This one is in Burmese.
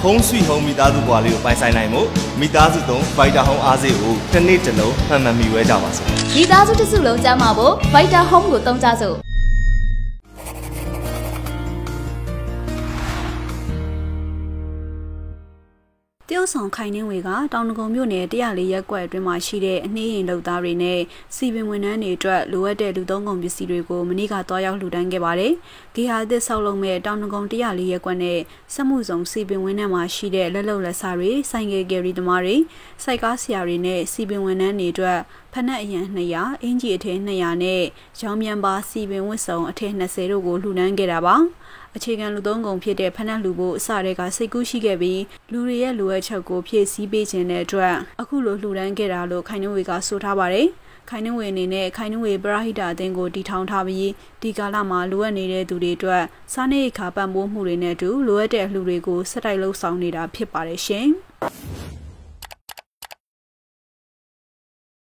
Home Sweet Home မိသားစုဘွားလေးကိုပိုင်ဆိုင်နိုင်မှုမိသားစုသုံး Vita Home အားစေးကိုတစ်နေ့တစ်လုံးမှန်မှန်မီဝဲကြပါစို့မိသားစုတစ်စုလုံးကျန်းမာဖို့ Vita Home ကိုသုံးကြစို့တရုတ်ဆောင်ခိုင်နှင်းဝေကတောင်တကုံမြို့နယ်104ရပ်ကွက်အတွင်းမှာရှိတဲ့အနှေးရင်လုပ်သားတွေနဲ့စီပင်ဝန်ထမ်းတွေအတွက်လိုအပ်တဲ့လူသုံးကုန်ပစ္စည်းတွေကိုမနေ့ကတွားရောက်လှူဒန်းခဲ့ပါတယ်။ဂေဟာသစ်ဆောက်လုပ်မဲ့တောင်တကုံ104ရပ်ကွက်နဲ့စက်မှုဆောင်စီပင်ဝန်ထမ်းမှာရှိတဲ့လက်လုံလက်စားတွေဆိုင်ကယ်ကယ်ရီသမားတွေစိုက်ကားဆရာတွေနဲ့စီပင်ဝန်ထမ်းတွေအတွက်ဖနက်အရန်200အင်ဂျီအထည်200နဲ့ရောင်းမြန်ပါစီပင်ဝတ်စုံအထည်20တို့ကိုလှူဒန်းခဲ့တာပါ။အခြေခံလူသုံးကုန်ဖြစ်တဲ့ဖနက်လူဖို့အစတွေကစိတ်ကူးရှိခဲ့ပြီးလူတွေရဲ့လိုအပ်ချက်ကိုဖြည့်ဆည်းပေးခြင်းတဲ့အတွက်အခုလိုလှူဒန်းခဲ့တာလို့ခိုင်နှဝေကဆိုထားပါတယ်။ခိုင်နှဝေအနေနဲ့ခိုင်နှဝေပရဟိတအသင်းကိုတည်ထောင်ထားပြီးဒီကာလမှာလိုအပ်နေတဲ့သူတွေအတွက်စားနပ်ရိက္ခာပံ့ပိုးမှုတွေနဲ့အတူလိုအပ်တဲ့လူတွေကိုစက်တိုက်လှုပ်ဆောင်နေတာဖြစ်ပါတယ်ရှင်။